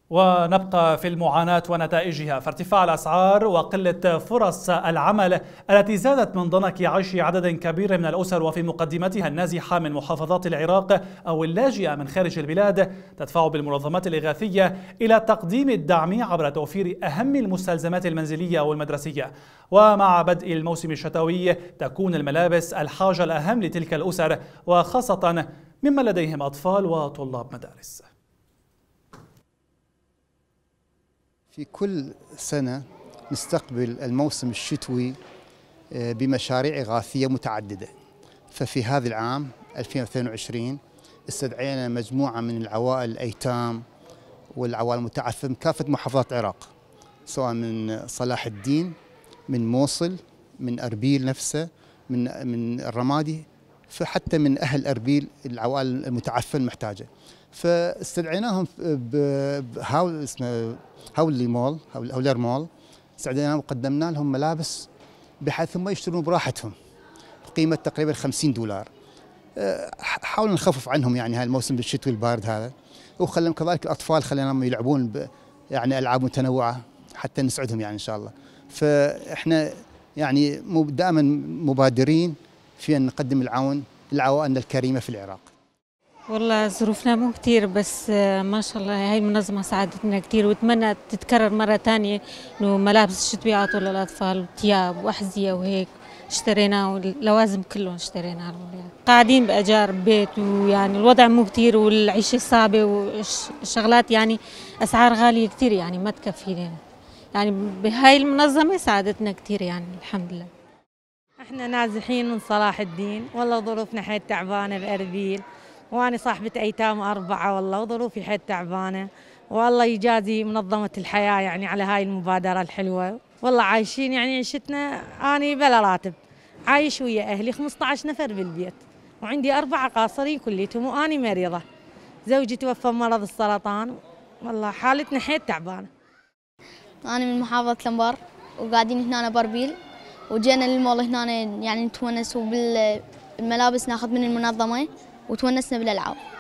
ونبقى في المعاناة ونتائجها، فارتفاع الأسعار وقلة فرص العمل التي زادت من ضنك عيش عدد كبير من الأسر وفي مقدمتها النازحة من محافظات العراق أو اللاجئة من خارج البلاد، تدفع بالمنظمات الإغاثية إلى تقديم الدعم عبر توفير أهم المستلزمات المنزلية والمدرسية. ومع بدء الموسم الشتوي تكون الملابس الحاجة الأهم لتلك الأسر، وخاصة ممن لديهم أطفال وطلاب مدارس. في كل سنة نستقبل الموسم الشتوي بمشاريع إغاثية متعددة، ففي هذا العام 2022 استدعينا مجموعة من العوائل الأيتام والعوائل المتعففة من كافة محافظات العراق، سواء من صلاح الدين، من موصل، من أربيل نفسه، من الرمادي، فحتى من أهل أربيل العوائل المتعففة المحتاجة. فاستدعيناهم بهاول اسمه هاولي مول، هولر مول، استدعيناهم وقدمنا لهم ملابس بحيث هم يشترون براحتهم بقيمة تقريبا $50. حاولنا نخفف عنهم يعني هاي الموسم الشتوي البارد هذا، وخلينا كذلك الأطفال خليناهم يلعبون يعني ألعاب متنوعة حتى نسعدهم يعني إن شاء الله. فإحنا يعني دائما مبادرين في أن نقدم العون للعوائل الكريمة في العراق. والله ظروفنا مو كتير، بس ما شاء الله هاي المنظمة ساعدتنا كتير، واتمنى تتكرر مرة تانية، انه ملابس الشتوية عطوا للأطفال وثياب وأحذية وهيك اشتريناه، واللوازم كلهم اشتريناها. قاعدين بأجار بيت، ويعني الوضع مو كتير والعيشة صعبة والشغلات يعني أسعار غالية كتير، يعني ما تكفي لنا. يعني بهاي المنظمة ساعدتنا كتير يعني الحمد لله. احنا نازحين من صلاح الدين، والله ظروفنا حيل تعبانة بأربيل، وأنا صاحبة أيتام 4 والله، وظروفي حيل تعبانة، والله يجازي منظمة الحياة يعني على هاي المبادرة الحلوة. والله عايشين يعني عيشتنا، أنا بلا راتب عايش ويا أهلي 15 نفر بالبيت، وعندي 4 قاصرين كليتهم، وأنا مريضة، زوجي توفى مرض السرطان، والله حالتنا حيل تعبانة. أنا من محافظة الأنبار وقاعدين هنا بأربيل، وجينا للمول هنا يعني نتونس، وبالملابس ناخذ من المنظمة وتونسنا بالألعاب.